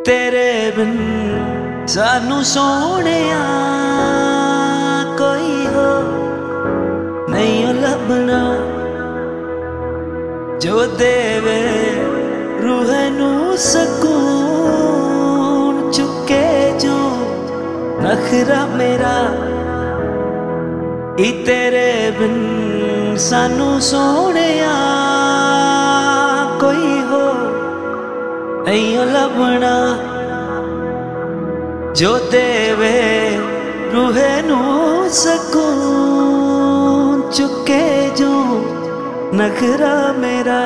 तेरे बिन सानू सोहणिया कोई हो नहीं लभना, जो देवे रूह नू सकून, चुके जो नखरा मेरा ई तेरे बिन सानू सोहणिया कोई हो नहीं लभना, जो देवे रूह नू सकून, चुके जो नखरा मेरा।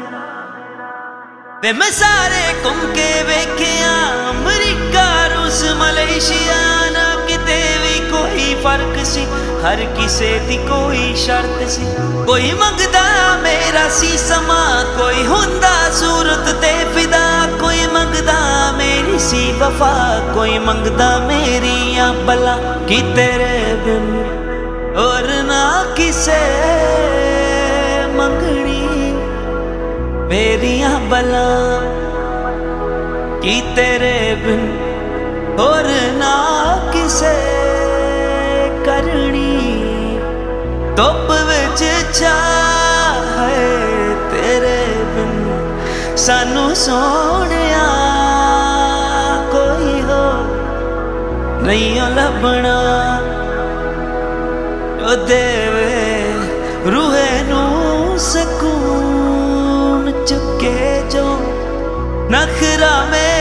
वे मैं सारे घूम के वेखिया अमरीका रूस मलेशिया, ना किते भी कोई फर्क सी, हर किसे दी कोई शर्त सी। कोई मंगदा मेरा सी समा, कोई हुंदा सूरत ते फिदा, कोई मंगदा मेरी सी वफा, कोई मंगदा मेरिया बला। कि तेरे बिन और ना किसे मंगनी मेरिया बला, कि तेरे बिन और ना किसे करनी। धुप विच छाह है तेरे बिन सानू सोहणिया कोई हो नहीं लभना, जो देवे रूह नू सकून, चुके जो नखरा में